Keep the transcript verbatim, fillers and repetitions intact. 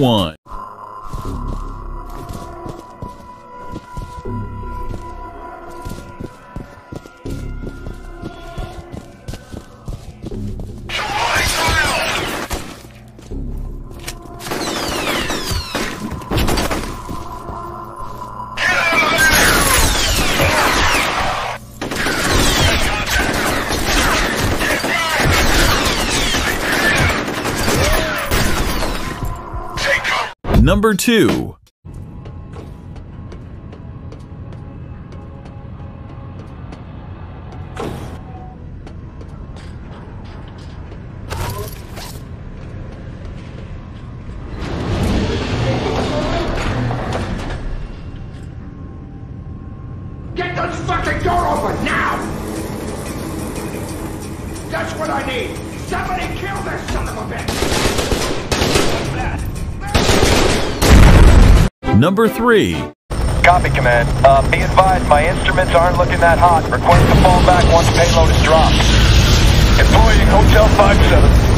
one. Number two. Get this fucking door open now! That's what I need! Somebody kill this son of a bitch! What's that? Number three. Copy, Command. Uh, be advised, my instruments aren't looking that hot. Request to fall back once payload is dropped. Employee Hotel five seven.